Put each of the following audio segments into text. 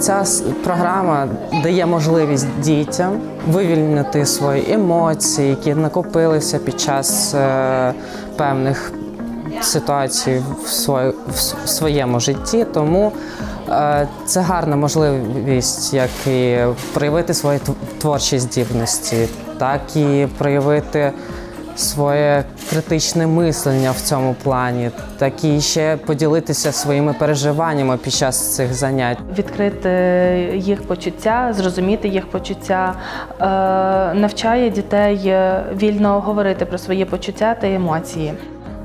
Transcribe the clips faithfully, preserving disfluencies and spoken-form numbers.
Ця програма дає можливість дітям вивільнити свої емоції, які накопилися під час е, певних ситуацій в, свої, в своєму житті. Тому е, це гарна можливість як і проявити свої творчі здібності, так і проявити своє критичне мислення в цьому плані, так і ще поділитися своїми переживаннями під час цих занять. Відкрити їх почуття, зрозуміти їх почуття, навчає дітей вільно говорити про свої почуття та емоції.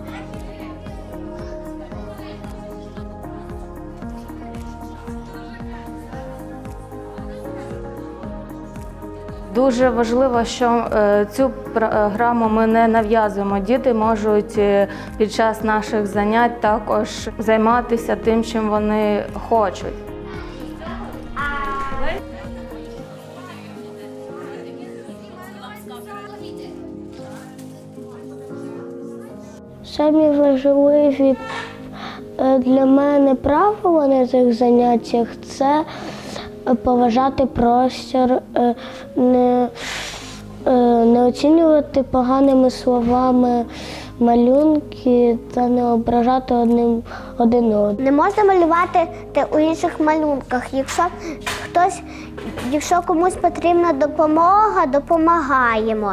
Дуже важливо, що цю програму ми не нав'язуємо. Діти можуть під час наших занять також займатися тим, чим вони хочуть. Самі важливі для мене правила на цих заняттях – це поважати простір, не, не оцінювати поганими словами малюнки та не ображати одним один одного. Не можна малювати у інших малюнках. Якщо хтось, якщо комусь потрібна допомога, допомагаємо.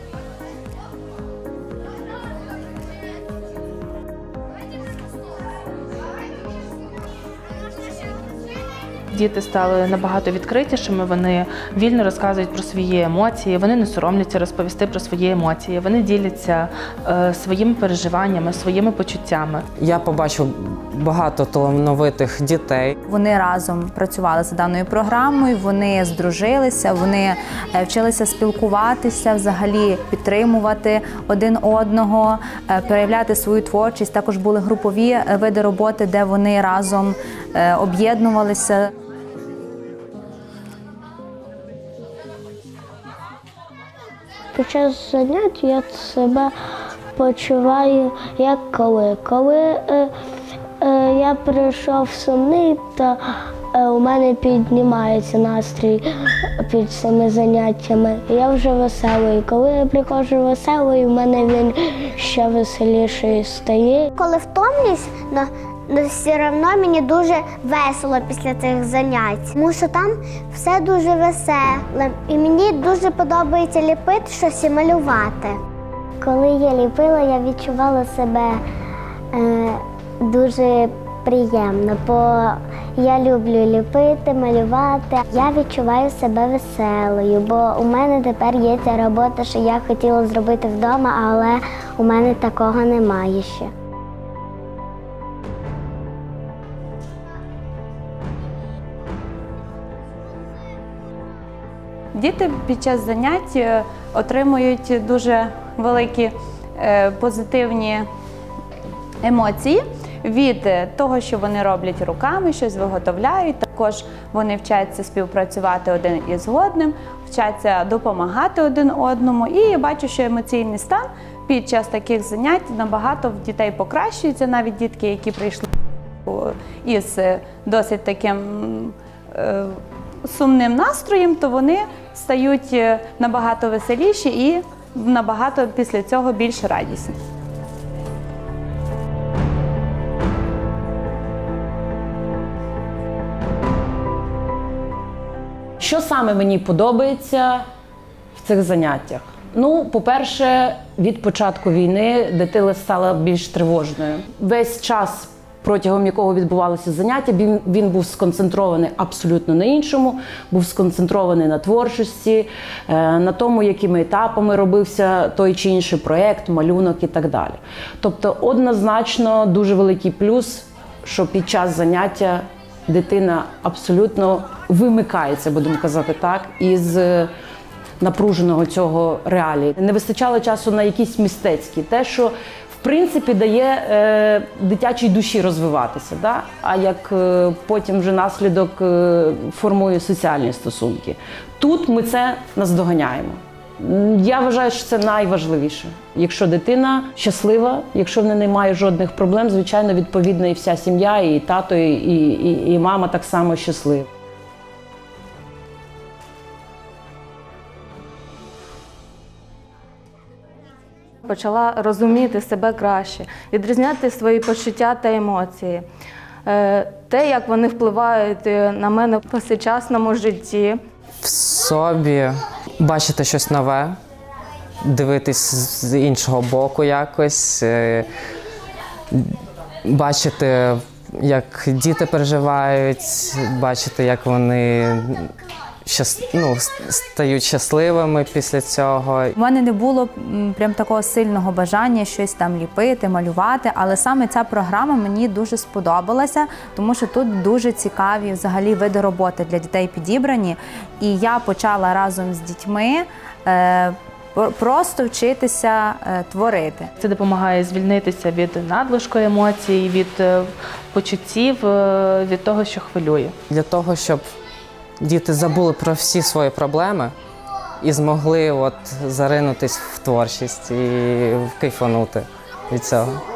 Діти стали набагато відкритішими, вони вільно розказують про свої емоції, вони не соромляться розповісти про свої емоції, вони діляться е, своїми переживаннями, своїми почуттями. Я побачив багато талановитих дітей. Вони разом працювали за даною програмою, вони здружилися, вони вчилися спілкуватися, взагалі підтримувати один одного, проявляти свою творчість. Також були групові види роботи, де вони разом об'єднувалися. Під час занять я себе почуваю як коли. Коли е, е, я прийшов сумний, то е, у мене піднімається настрій під цими заняттями. Я вже веселий. Коли я приходжу веселий, у мене він ще веселіший стає. Коли втомлюсь, но але все одно мені дуже весело після цих занять, тому що там все дуже веселе. І мені дуже подобається ліпити щось і малювати. Коли я ліпила, я відчувала себе е, дуже приємно, бо я люблю ліпити, малювати. Я відчуваю себе веселою, бо у мене тепер є ця робота, що я хотіла зробити вдома, але у мене такого немає ще. Діти під час занять отримують дуже великі позитивні емоції від того, що вони роблять руками, щось виготовляють. Також вони вчаться співпрацювати один із одним, вчаться допомагати один одному. І я бачу, що емоційний стан під час таких занять набагато в дітей покращується. Навіть дітки, які прийшли із досить таким сумним настроєм, то вони стають набагато веселіші і набагато після цього більш радісні. Що саме мені подобається в цих заняттях? Ну, по-перше, від початку війни дитина стала більш тривожною. Весь час, протягом якого відбувалося заняття, він, він був сконцентрований абсолютно на іншому, був сконцентрований на творчості, на тому, якими етапами робився той чи інший проєкт, малюнок і так далі. Тобто, однозначно, дуже великий плюс, що під час заняття дитина абсолютно вимикається, будемо казати так, із напруженого цього реалії. Не вистачало часу на якісь мистецькі, те, що в принципі дає е, дитячій душі розвиватися, да? А як е, потім вже наслідок е, формує соціальні стосунки. Тут ми це наздоганяємо. Я вважаю, що це найважливіше. Якщо дитина щаслива, якщо в неї немає жодних проблем, звичайно, відповідно і вся сім'я, і тато, і, і, і мама так само щаслива. Почала розуміти себе краще, відрізняти свої почуття та емоції. Е, Те, як вони впливають на мене в повсякчасному житті. В собі бачити щось нове, дивитись з іншого боку якось, е, бачити, як діти переживають, бачити, як вони щас, ну, стають щасливими після цього. У мене не було м, прям такого сильного бажання щось там ліпити, малювати, але саме ця програма мені дуже сподобалася, тому що тут дуже цікаві взагалі види роботи для дітей підібрані. І я почала разом з дітьми е, просто вчитися е, творити. Це допомагає звільнитися від надлишку емоцій, від е, почуттів, е, від того, що хвилює. Для того, щоб діти забули про всі свої проблеми і змогли от заринутись в творчість і кайфанути від цього.